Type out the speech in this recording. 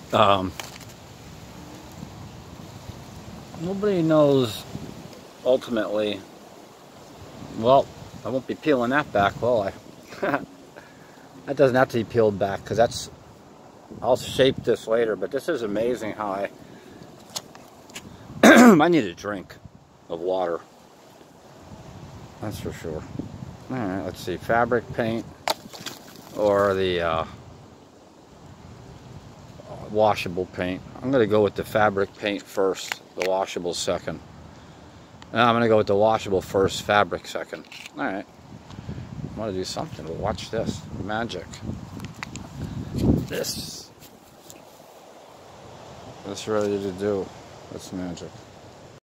Um, Nobody knows ultimately. Well, I won't be peeling that back, will I? That doesn't have to be peeled back because that's, I'll shape this later, but this is amazing how I need a drink of water. That's for sure. Alright, let's see, fabric paint or the washable paint. I'm going to go with the fabric paint first, the washable second. And I'm going to go with the washable first, fabric second. Alright. I want to do something, but watch this. Magic. This ready to do. That's magic.